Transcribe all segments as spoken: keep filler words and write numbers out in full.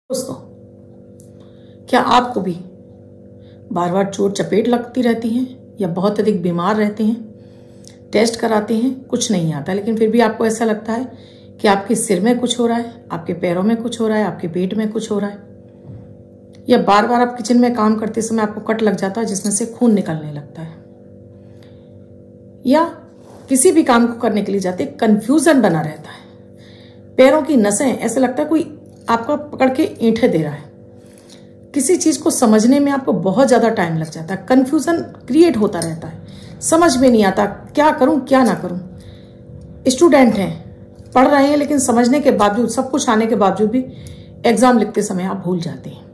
दोस्तों, क्या आपको भी बार बार चोट चपेट लगती रहती है या बहुत अधिक बीमार रहते हैं? टेस्ट कराते हैं, कुछ नहीं आता, लेकिन फिर भी आपको ऐसा लगता है कि आपके सिर में कुछ हो रहा है, आपके पैरों में कुछ हो रहा है, आपके पेट में कुछ हो रहा है, या बार बार आप किचन में काम करते समय आपको कट लग जाता है जिसमें से खून निकलने लगता है, या किसी भी काम को करने के लिए जाते कंफ्यूजन बना रहता है, पैरों की नसें ऐसा लगता है कोई आपका पकड़ के ऐंठे दे रहा है, किसी चीज को समझने में आपको बहुत ज्यादा टाइम लग जाता है, कंफ्यूजन क्रिएट होता रहता है, समझ में नहीं आता क्या करूं क्या ना करूं। स्टूडेंट हैं, पढ़ रहे हैं, लेकिन समझने के बावजूद, सब कुछ आने के बावजूद भी एग्जाम लिखते समय आप भूल जाते हैं।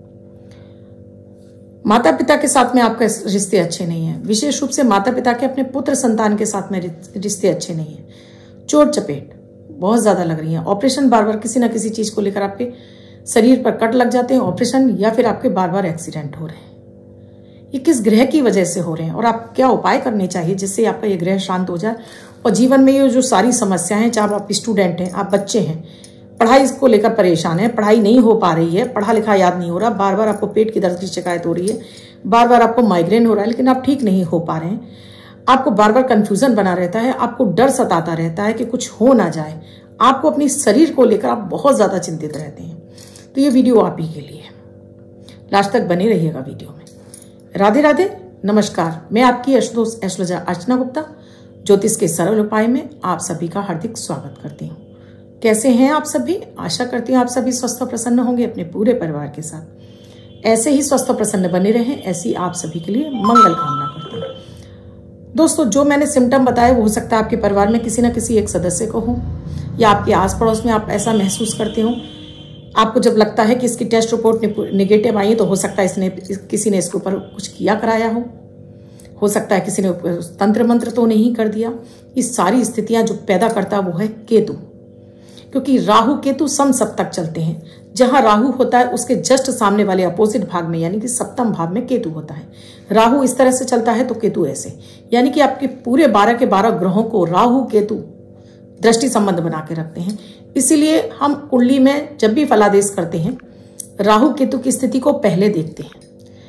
माता पिता के साथ में आपके रिश्ते अच्छे नहीं है, विशेष रूप से माता पिता के अपने पुत्र संतान के साथ में रिश्ते अच्छे नहीं है, चोट चपेट बहुत ज्यादा लग रही है, ऑपरेशन बार बार किसी ना किसी चीज को लेकर आपके शरीर पर कट लग जाते हैं, ऑपरेशन, या फिर आपके बार बार एक्सीडेंट हो रहे हैं। ये किस ग्रह की वजह से हो रहे हैं और आप क्या उपाय करने चाहिए जिससे आपका ये ग्रह शांत हो जाए और जीवन में ये जो सारी समस्याएं, चाहे आप स्टूडेंट हैं, आप बच्चे हैं, पढ़ाई को लेकर परेशान है, पढ़ाई नहीं हो पा रही है, पढ़ा लिखा याद नहीं हो रहा, बार बार आपको पेट की दर्द की शिकायत हो रही है, बार बार आपको माइग्रेन हो रहा है, लेकिन आप ठीक नहीं हो पा रहे हैं, आपको बार बार कंफ्यूजन बना रहता है, आपको डर सताता रहता है कि कुछ हो ना जाए, आपको अपनी शरीर को लेकर आप बहुत ज्यादा चिंतित रहते हैं, तो ये वीडियो आप ही के लिए है। लास्ट तक बने रहिएगा वीडियो में। राधे राधे, नमस्कार। मैं आपकी आशुतोष एस्ट्रोलॉजर अर्चना गुप्ता ज्योतिष के सरल उपाय में आप सभी का हार्दिक स्वागत करती हूँ। कैसे हैं आप सभी? आशा करती हूँ आप सभी स्वस्थ और प्रसन्न होंगे अपने पूरे परिवार के साथ। ऐसे ही स्वस्थ और प्रसन्न बने रहें, ऐसी आप सभी के लिए मंगल कामना करती हूँ। दोस्तों, जो मैंने सिम्टम बताए वो हो सकता है आपके परिवार में किसी न किसी एक सदस्य को हो, या आपके आस पड़ोस में आप ऐसा महसूस करते हो। आपको जब लगता है कि इसकी टेस्ट रिपोर्ट निगेटिव आई है तो हो सकता है इसने किसी ने इसके ऊपर कुछ किया कराया हो हो सकता है किसी ने तंत्र मंत्र तो नहीं कर दिया। ये सारी स्थितियां जो पैदा करता है वो है केतु, क्योंकि राहु केतु सम सप्तक चलते हैं। जहां राहु होता है उसके जस्ट सामने वाले अपोजिट भाग में, यानी कि सप्तम भाव में केतु होता है। राहु इस तरह से चलता है तो केतु ऐसे, यानी कि आपके पूरे बारह के बारह ग्रहों को राहु केतु दृष्टि संबंध बना के रखते हैं। इसीलिए हम कुंडली में जब भी फलादेश करते हैं राहु केतु की स्थिति को पहले देखते हैं।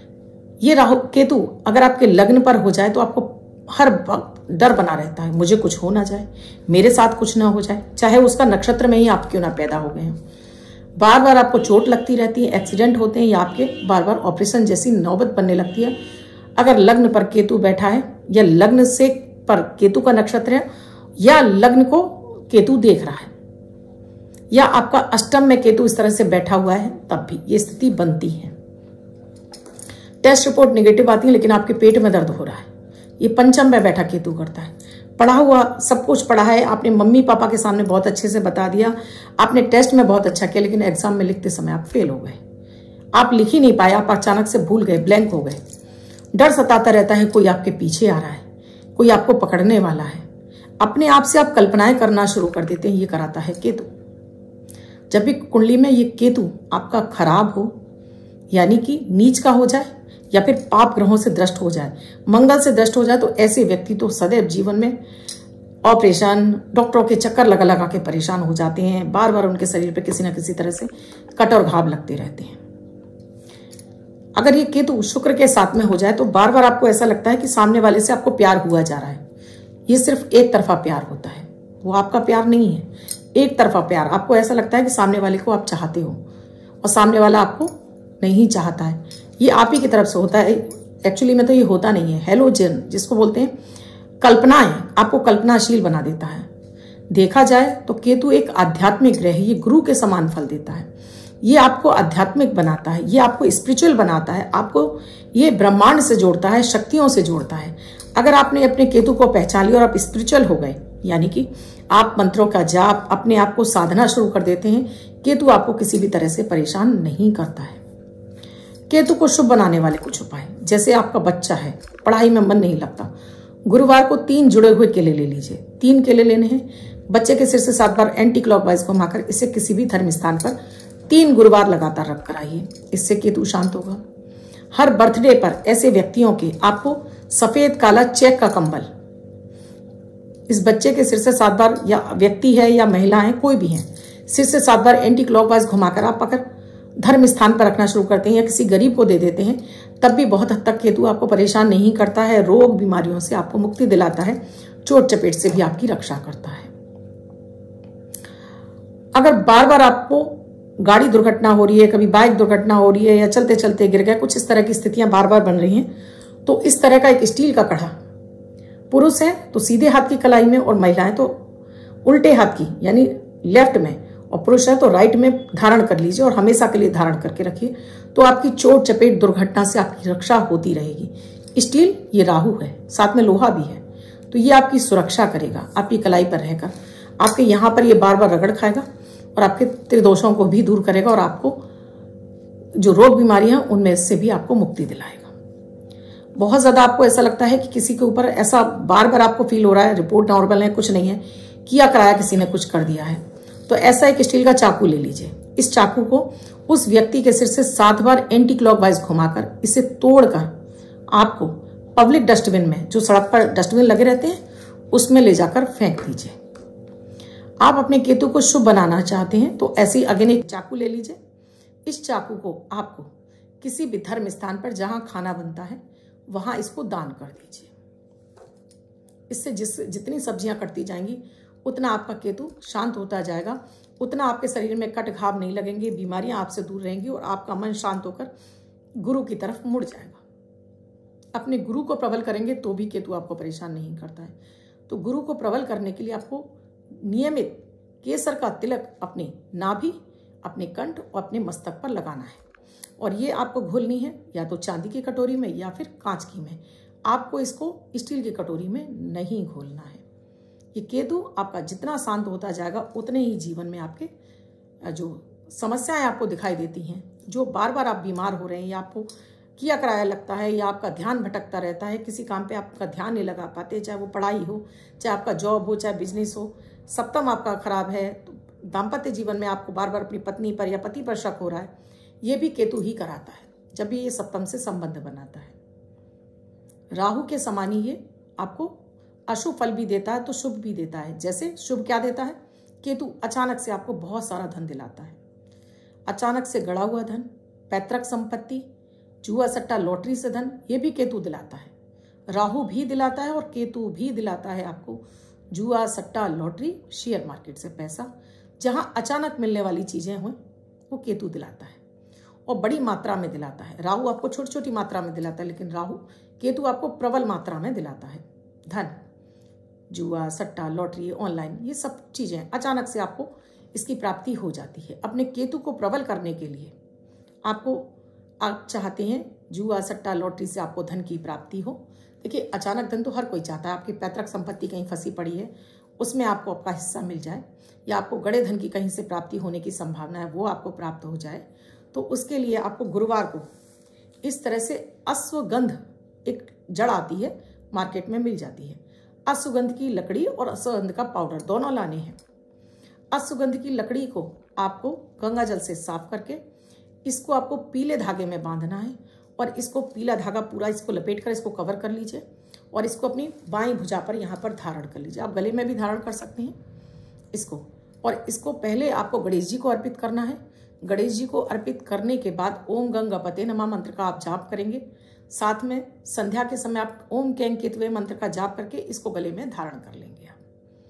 ये राहु केतु अगर आपके लग्न पर हो जाए तो आपको हर वक्त डर बना रहता है, मुझे कुछ हो ना जाए, मेरे साथ कुछ ना हो जाए, चाहे उसका नक्षत्र में ही आप क्यों ना पैदा हो गए हो। बार बार आपको चोट लगती रहती है, एक्सीडेंट होते हैं, या आपके बार बार ऑपरेशन जैसी नौबत बनने लगती है। अगर लग्न पर केतु बैठा है, या लग्न से पर केतु का नक्षत्र है, या लग्न को केतु देख रहा है, या आपका अष्टम में केतु इस तरह से बैठा हुआ है, तब भी ये स्थिति बनती है। टेस्ट रिपोर्ट नेगेटिव आती है, लेकिन आपके पेट में दर्द हो रहा है, ये पंचम में बैठा केतु करता है। पढ़ा हुआ सब कुछ पढ़ा है, आपने मम्मी पापा के सामने बहुत अच्छे से बता दिया, आपने टेस्ट में बहुत अच्छा किया, लेकिन एग्जाम में लिखते समय आप फेल हो गए, आप लिख ही नहीं पाए, आप अचानक से भूल गए, ब्लैंक हो गए। डर सताता रहता है, कोई आपके पीछे आ रहा है, कोई आपको पकड़ने वाला है, अपने आप से आप कल्पनाएं करना शुरू कर देते हैं, ये कराता है केतु। जब भी कुंडली में ये केतु आपका खराब हो, यानी कि नीच का हो जाए, या फिर पाप ग्रहों से दृष्ट हो जाए, मंगल से दृष्ट हो जाए, तो ऐसे व्यक्ति तो सदैव जीवन में ऑपरेशन, डॉक्टरों के चक्कर लगा लगा के परेशान हो जाते हैं, बार बार उनके शरीर पर किसी न किसी तरह से कट और घाव लगते रहते हैं। अगर ये केतु शुक्र के साथ में हो जाए तो बार बार आपको ऐसा लगता है कि सामने वाले से आपको प्यार हुआ जा रहा है। ये सिर्फ एक तरफा प्यार होता है, वो आपका प्यार नहीं है, एक तरफा प्यार। आपको ऐसा लगता है कि सामने वाले को आप चाहते हो और सामने वाला आपको नहीं चाहता है, ये आप ही की तरफ से होता है। एक्चुअली में तो ये होता नहीं है, हेलोजन जिसको बोलते हैं, कल्पनाएं, आपको कल्पनाशील बना देता है। देखा जाए तो केतु एक आध्यात्मिक ग्रह है, ये गुरु के समान फल देता है, ये आपको आध्यात्मिक बनाता है, ये आपको स्पिरिचुअल बनाता है, आपको ये ब्रह्मांड से जोड़ता है, शक्तियों से जोड़ता है। अगर आपने अपने केतु को पहचान लिया और आप स्पिरिचुअल हो गए, यानी कि आप मंत्रों का जाप, अपने आप को साधना शुरू कर देते हैं, केतु आपको किसी भी तरह से परेशान नहीं करता है। केतु को शुभ बनाने वाले कुछ उपाय, जैसे आपका बच्चा है, पढ़ाई में मन नहीं लगता, गुरुवार को तीन जुड़े हुए केले ले लीजिए, तीन केले लेने हैं, बच्चे के सिर से सात बार एंटी क्लॉकवाइज घुमाकर इसे किसी भी धर्म स्थान पर तीन गुरुवार लगातार रख कर आइए, इससे केतु शांत होगा। हर बर्थडे पर ऐसे व्यक्तियों के आपको सफेद काला चेक का कंबल इस बच्चे के सिर से सात बार, या व्यक्ति है या महिला है कोई भी है, सिर से सात बार एंटी क्लॉकवाइज घुमाकर आप अगर धर्म स्थान पर रखना शुरू करते हैं या किसी गरीब को दे देते हैं, तब भी बहुत हद तक केतु आपको परेशान नहीं करता है। रोग बीमारियों से आपको मुक्ति दिलाता है, चोट चपेट से भी आपकी रक्षा करता है। अगर बार बार आपको गाड़ी दुर्घटना हो रही है, कभी बाइक दुर्घटना हो रही है या चलते चलते गिर गए, कुछ इस तरह की स्थितियां बार बार बन रही हैं, तो इस तरह का एक स्टील का कड़ा, पुरुष है तो सीधे हाथ की कलाई में और महिलाएं तो उल्टे हाथ की यानी लेफ्ट में, और पुरुष है तो राइट में धारण कर लीजिए और हमेशा के लिए धारण करके रखिए, तो आपकी चोट चपेट दुर्घटना से आपकी रक्षा होती रहेगी। स्टील ये राहु है, साथ में लोहा भी है, तो ये आपकी सुरक्षा करेगा। आपकी कलाई पर रहकर आपके यहाँ पर ये बार बार रगड़ खाएगा और आपके त्रिदोषों को भी दूर करेगा और आपको जो रोग बीमारियां हैं उनमें से भी आपको मुक्ति दिलाएगा। बहुत ज्यादा आपको ऐसा लगता है कि किसी के ऊपर ऐसा बार बार आपको फील हो रहा है, रिपोर्ट नॉर्मल है, कुछ नहीं है, किया कराया किसी ने कुछ कर दिया है, तो ऐसा एक स्टील का चाकू ले लीजिए। इस चाकू को उस व्यक्ति के सिर से सात बार एंटी क्लॉकवाइज घुमाकर इसे तोड़कर आपको पब्लिक डस्टबिन में, जो सड़क पर डस्टबिन लगे रहते हैं, उसमें ले जाकर फेंक दीजिए। आप अपने केतु को शुभ बनाना चाहते हैं तो ऐसे ही अगेन एक चाकू ले लीजिए। इस चाकू को आपको किसी भी धर्म स्थान पर जहां खाना बनता है वहां इसको दान कर दीजिए। इससे जिस जितनी सब्जियां कटती जाएंगी उतना आपका केतु शांत होता जाएगा, उतना आपके शरीर में कट घाव नहीं लगेंगे, बीमारियां आपसे दूर रहेंगी और आपका मन शांत होकर गुरु की तरफ मुड़ जाएगा। अपने गुरु को प्रबल करेंगे तो भी केतु आपको परेशान नहीं करता है। तो गुरु को प्रबल करने के लिए आपको नियमित केसर का तिलक अपने नाभि, अपने कंठ और अपने मस्तक पर लगाना है, और ये आपको घोलनी है या तो चांदी की कटोरी में या फिर कांच की में। आपको इसको स्टील की कटोरी में नहीं घोलना है। ये केतु आपका जितना शांत होता जाएगा उतने ही जीवन में आपके जो समस्याएं आपको दिखाई देती हैं, जो बार बार आप बीमार हो रहे हैं या आपको किया कराया लगता है या आपका ध्यान भटकता रहता है, किसी काम पे आपका ध्यान नहीं लगा पाते, चाहे वो पढ़ाई हो, चाहे आपका जॉब हो, चाहे बिजनेस हो, सप्तम आपका खराब है, तो दाम्पत्य जीवन में आपको बार बार अपनी पत्नी पर या पति पर शक हो रहा है, ये भी केतु ही कराता है जब भी ये सप्तम से संबंध बनाता है। राहु के समान ही ये आपको अशुभ फल भी देता है तो शुभ भी देता है। जैसे शुभ क्या देता है, केतु अचानक से आपको बहुत सारा धन दिलाता है, अचानक से गड़ा हुआ धन, पैतृक संपत्ति, जुआ सट्टा लॉटरी से धन, ये भी केतु दिलाता है। राहु भी दिलाता है और केतु भी दिलाता है आपको जुआ सट्टा लॉटरी, शेयर मार्केट से पैसा, जहां अचानक मिलने वाली चीजें हों वो केतु दिलाता है और बड़ी मात्रा में दिलाता है। राहु आपको छोटी छोटी मात्रा में दिलाता है, लेकिन राहु केतु आपको प्रबल मात्रा में दिलाता है। धन, जुआ सट्टा लॉटरी, ऑनलाइन, ये सब चीजें अचानक से आपको इसकी प्राप्ति हो जाती है। अपने केतु को प्रबल करने के लिए आपको, आप चाहते हैं जुआ सट्टा लॉटरी से आपको धन की प्राप्ति हो। देखिए, अचानक धन तो हर कोई चाहता है। आपकी पैतृक संपत्ति कहीं फंसी पड़ी है, उसमें आपको आपका हिस्सा मिल जाए, या आपको गड़े धन की कहीं से प्राप्ति होने की संभावना है, वो आपको प्राप्त हो जाए, तो उसके लिए आपको गुरुवार को इस तरह से अश्वगंध, एक जड़ आती है मार्केट में मिल जाती है, अश्वगंध की लकड़ी और अश्वगंध का पाउडर दोनों लाने हैं। अश्वगंध की लकड़ी को आपको गंगा जल से साफ करके इसको आपको पीले धागे में बांधना है और इसको पीला धागा पूरा इसको लपेट कर इसको कवर कर लीजिए और इसको अपनी बाईं भुजा पर यहाँ पर धारण कर लीजिए। आप गले में भी धारण कर सकते हैं इसको, और इसको पहले आपको गणेश जी को अर्पित करना है। गणेश जी को अर्पित करने के बाद ओम गंगापते नमः मंत्र का आप जाप करेंगे। साथ में संध्या के समय आप ओम कैं केतवे मंत्र का जाप करके इसको गले में धारण कर लेंगे आप।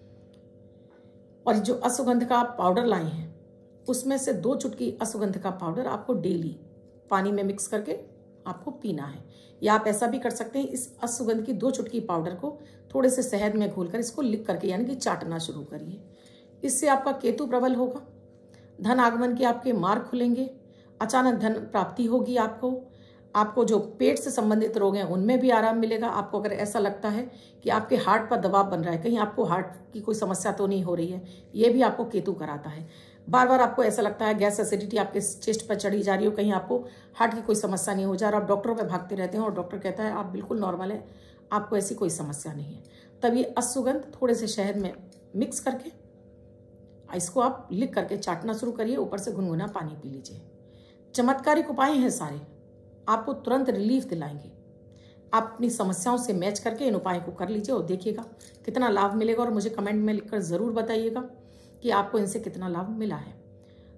और जो अश्वगंध का आप पाउडर लाए हैं उसमें से दो चुटकी अश्वगंध का पाउडर आपको डेली पानी में मिक्स करके आपको पीना है। या आप ऐसा भी कर सकते हैं, इस अश्वगंध की दो चुटकी पाउडर को थोड़े से शहद में घोलकर इसको लिख करके यानी कि चाटना शुरू करिए। इससे आपका केतु प्रबल होगा, धन आगमन के आपके मार्ग खुलेंगे, अचानक धन प्राप्ति होगी आपको। आपको जो पेट से संबंधित रोग हैं उनमें भी आराम मिलेगा। आपको अगर ऐसा लगता है कि आपके हार्ट पर दबाव बन रहा है, कहीं आपको हार्ट की कोई समस्या तो नहीं हो रही है, ये भी आपको केतु कराता है। बार बार आपको ऐसा लगता है गैस एसिडिटी आपके चेस्ट पर चढ़ी जा रही हो, कहीं आपको हार्ट की कोई समस्या नहीं हो जा रहा, आप डॉक्टरों पे भागते रहते हैं और डॉक्टर कहता है आप बिल्कुल नॉर्मल है, आपको ऐसी कोई समस्या नहीं है, तब ये अश्वगंध थोड़े से शहद में मिक्स करके इसको आप लिख करके चाटना शुरू करिए, ऊपर से गुनगुना पानी पी लीजिए। चमत्कारिक उपाय हैं सारे, आपको तुरंत रिलीफ दिलाएंगे। आप अपनी समस्याओं से मैच करके इन उपायों को कर लीजिए और देखिएगा कितना लाभ मिलेगा, और मुझे कमेंट में लिखकर ज़रूर बताइएगा कि आपको इनसे कितना लाभ मिला है।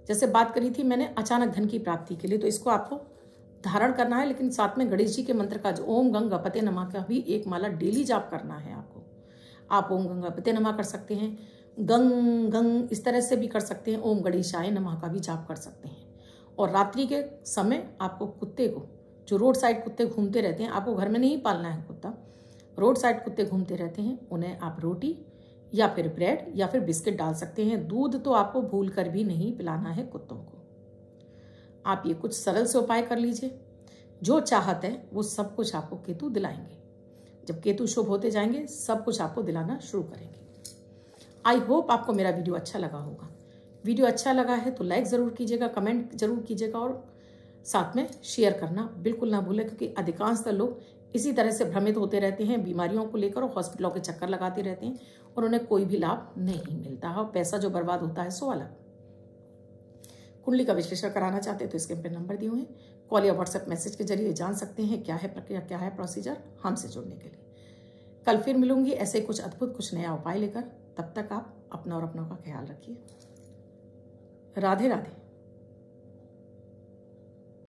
जैसे बात करी थी मैंने अचानक धन की प्राप्ति के लिए, तो इसको आपको धारण करना है, लेकिन साथ में गणेश जी के मंत्र का जो ओम गंग गणपते नमः का भी एक माला डेली जाप करना है आपको। आप ओम गंग गणपते नमः कर सकते हैं, गंग गंग इस तरह से भी कर सकते हैं, ओम गणेशाय नमः का भी जाप कर सकते हैं। और रात्रि के समय आपको कुत्ते को, जो रोड साइड कुत्ते घूमते रहते हैं, आपको घर में नहीं पालना है कुत्ता, रोड साइड कुत्ते घूमते रहते हैं, उन्हें आप रोटी या फिर ब्रेड या फिर बिस्किट डाल सकते हैं। दूध तो आपको भूल कर भी नहीं पिलाना है कुत्तों को। आप ये कुछ सरल से उपाय कर लीजिए, जो चाहत है वो सब कुछ आपको केतु दिलाएंगे। जब केतु शुभ होते जाएंगे सब कुछ आपको दिलाना शुरू करेंगे। आई होप आपको मेरा वीडियो अच्छा लगा होगा। वीडियो अच्छा लगा है तो लाइक ज़रूर कीजिएगा, कमेंट जरूर कीजिएगा और साथ में शेयर करना बिल्कुल ना भूलें, क्योंकि अधिकांशतः लोग इसी तरह से भ्रमित होते रहते हैं बीमारियों को लेकर और हॉस्पिटलों के चक्कर लगाते रहते हैं और उन्हें कोई भी लाभ नहीं मिलता है और पैसा जो बर्बाद होता है सो अलग। कुंडली का विश्लेषण कराना चाहते हैं तो इसके पे नंबर दिए हुए हैं, कॉल या व्हाट्सएप मैसेज के जरिए जान सकते हैं क्या है प्रक्रिया, क्या है प्रोसीजर हमसे जुड़ने के लिए। कल फिर मिलूंगी ऐसे कुछ अद्भुत कुछ नया उपाय लेकर। तब तक आप अपना और अपनों का ख्याल रखिए। राधे राधे।